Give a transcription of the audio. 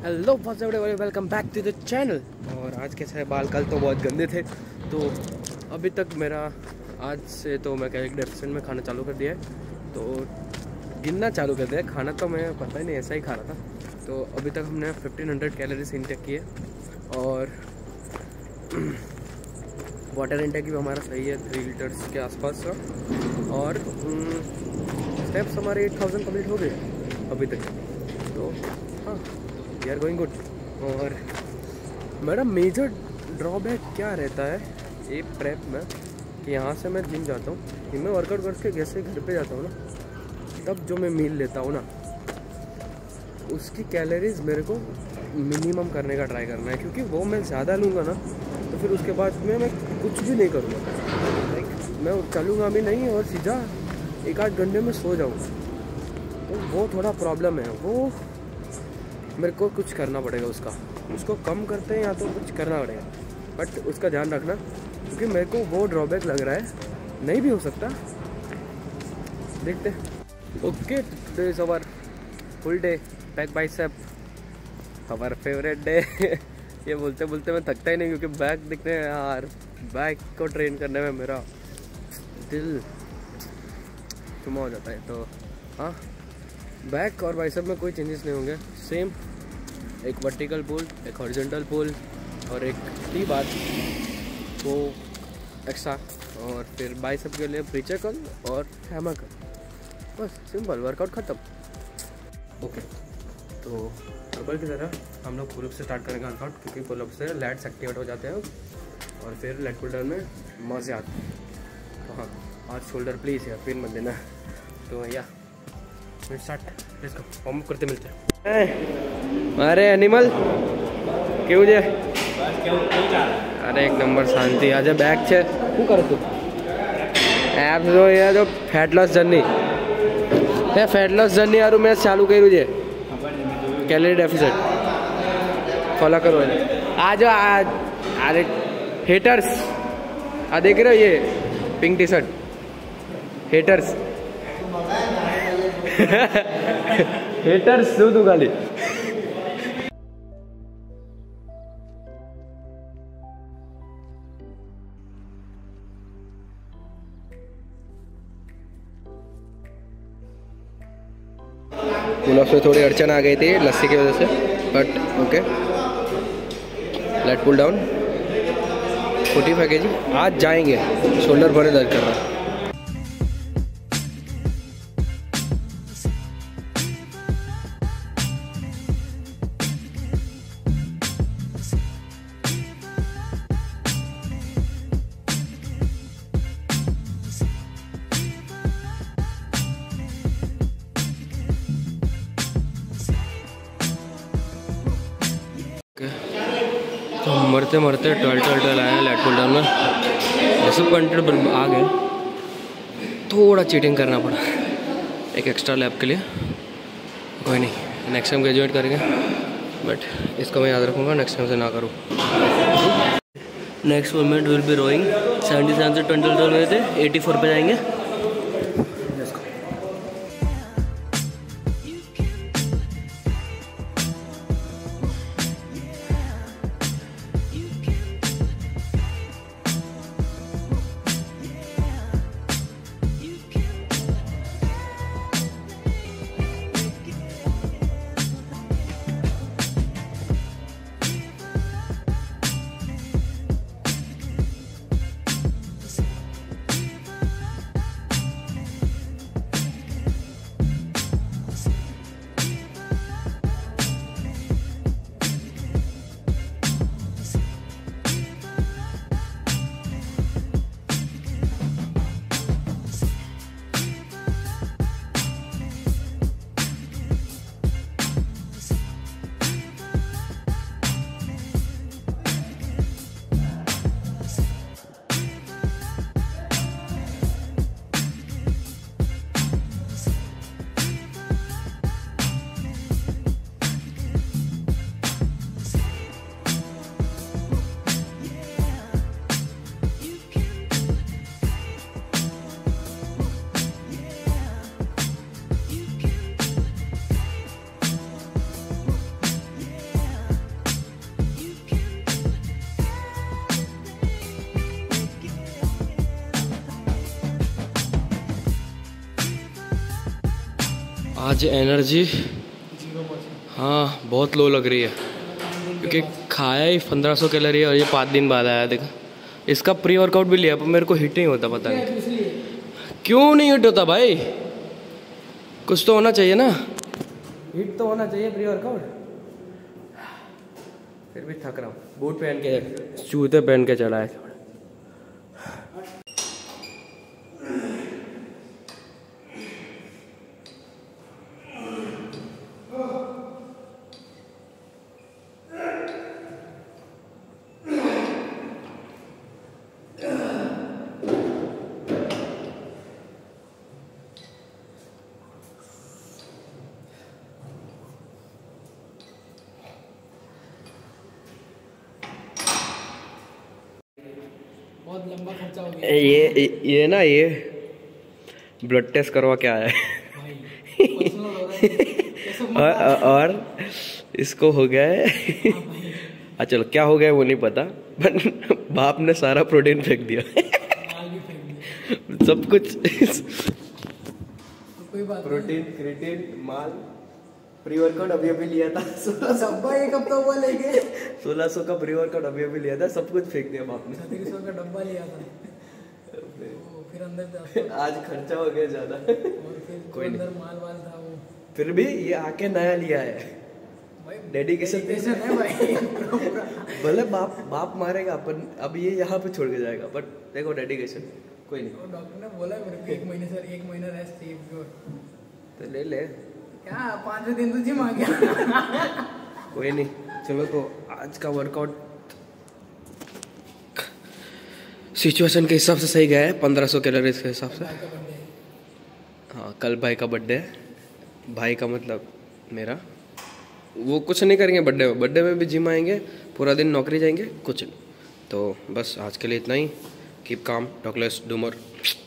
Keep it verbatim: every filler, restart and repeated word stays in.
Hello welcome back to the channel. और आज कैसा है बाल? कल तो बहुत गंदे थे, तो अभी तक मेरा आज से तो मैं कैलोरी डेफिसिट में खाना चालू कर दिया है, तो गिनना चालू कर दिया है। खाना तो मैं पता ही नहीं, ऐसा ही खा रहा था। तो अभी तक हमने फिफ्टीन हंड्रेड कैलोरीज इंटेक किए और वाटर इंटेक भी हमारा सही है, थ्री लीटर्स के आसपास का। और स्टेप्स हमारे एट थाउजेंड कम्प्लीट हो गए अभी तक, तो हाँ वी आर गोइंग गुड। और मेरा मेजर ड्रॉबैक क्या रहता है ये प्रेप में कि यहाँ से मैं जिम जाता हूँ, जिम में वर्कआउट करके जैसे घर पे जाता हूँ ना, तब जो मैं मील लेता हूँ ना, उसकी कैलोरीज मेरे को मिनिमम करने का ट्राई करना है, क्योंकि वो मैं ज़्यादा लूँगा ना तो फिर उसके बाद में मैं कुछ भी नहीं करूँगा। लाइक मैं चलूँगा भी नहीं और सीधा एक आध घंटे में सो जाऊँगा, तो वो थोड़ा प्रॉब्लम है। वो मेरे को कुछ करना पड़ेगा, उसका उसको कम करते हैं या तो कुछ करना पड़ेगा, बट उसका ध्यान रखना, क्योंकि मेरे को वो ड्रॉबैक लग रहा है। नहीं भी हो सकता, देखते हैं। Okay, today is our full day back bicep, our favourite day. ये बोलते बोलते मैं थकता ही नहीं, क्योंकि बैक दिखने यार, बैक को ट्रेन करने में मेरा दिल चुमा हो जाता है। तो हाँ, बैक और बाइसेप में कोई चेंजेस नहीं होंगे, सेम। एक वर्टिकल पुल, एक हॉरिजॉन्टल पुल और एक टी बार, वो एक्स्ट्रा। और फिर बाइसेप के लिए प्रीचर कर्ल और हैमर कर्ल, बस सिंपल वर्कआउट ख़त्म। ओके, तो डबल की तरह हम लोग पुलअप से स्टार्ट करेंगे वर्कआउट, क्योंकि पुलअप से लैट्स एक्टिवेट हो जाते हैं और फिर लेट पुल डाउन में मज़े आते हैं। तो हाँ, आज शोल्डर प्लीज़ यार पेन मत देना। तो या start, let's go, warm up करते मिलते हैं। अरे एनिमल क्यों जे? अरे एक नंबर शांति। आज बैक छे શું કરે તું? એપ જો એ જો ફેટ લોસ જર્ની, એ ફેટ લોસ જર્ની વાળું મેં ચાલુ કર્યું છે, કેલરી ડેફિસિટ ફોલો કરો એને। આ જો આ અરે हेटर्स, आ देख रहे हो ये pink T shirt, haters. Haters શું તું ખાલી? पुलअप से थोड़ी अड़चन आ गई थी लस्सी की वजह से, but okay. Let pull down forty five K G. आज जाएंगे, शोल्डर भरे दर्द कर रहा है। तो मरते मरते ट्वेल्व ट्वेल्व ट्वेल्व आया लेट पुल डाउन में, जैसे कंटेंट आ गए, थोड़ा चीटिंग करना पड़ा एक एक्स्ट्रा लैब के लिए। कोई नहीं, नेक्स्ट टाइम ग्रेजुएट करेंगे, बट इसको मैं याद रखूँगा, नेक्स्ट टाइम से ना करूँ। Next movement will be rowing. Seventy seven से ट्वेंटी ट्वेल्व में थे, एटी फोर पे जाएंगे। आज एनर्जी हाँ बहुत लो लग रही है क्योंकि खाया ही पंद्रह सौ कैलोरी है और ये पाँच दिन बाद आया। देखा इसका प्री वर्कआउट भी लिया पर मेरे को हिट नहीं होता, पता नहीं क्यों नहीं हिट होता भाई। कुछ तो होना चाहिए ना, हिट तो होना चाहिए प्री वर्कआउट। फिर भी थक रहा हूँ, बूट पहन के जूते पहन के चला है। बहुत लंबा खर्चा हो गया। ये ये ना ये ब्लड टेस्ट करवा के आया है और, और इसको हो गया है अच्छा चलो क्या हो गया है वो नहीं पता, पर बाप ने सारा प्रोटीन फेंक दिया सब कुछ कोई बात प्रोटीन क्रिएटिन माल प्री वर्कआउट अभी अभी लिया था डब्बा एक हफ्ता हुआ लेके सोलह सौ का प्री वर्कआउट अभी अभी लिया था, सब कुछ फेंक दिया बाप ने। छत्तीस सौ का डब्बा लिया था फिर अंदर आज खर्चा हो गया ज्यादा और फिर कोई अंदर माल वाल था वो, फिर भी ये आके नया लिया है डेडिकेशन है भाई भले बाप बाप मारेगा अपन, अब ये यहाँ पे छोड़ के जाएगा, बट देखो डेडिकेशन कोई नहीं। डॉक्टर ने बोला मेरे को एक महीने से एक महीना रेस्ट चाहिए, तो ले ले क्या पांचवें दिन तो जिम आ गया कोई नहीं। चलो तो आज का वर्कआउट सिचुएशन के हिसाब से सही गया है, पंद्रह सौ कैलोरीज के हिसाब से। हाँ कल भाई का बर्थडे है, भाई का मतलब मेरा, वो कुछ नहीं करेंगे बर्थडे में, बर्थडे में भी जिम आएंगे, पूरा दिन नौकरी जाएंगे, कुछ नहीं। तो बस आज के लिए इतना ही। Keep calm, talk less, do more.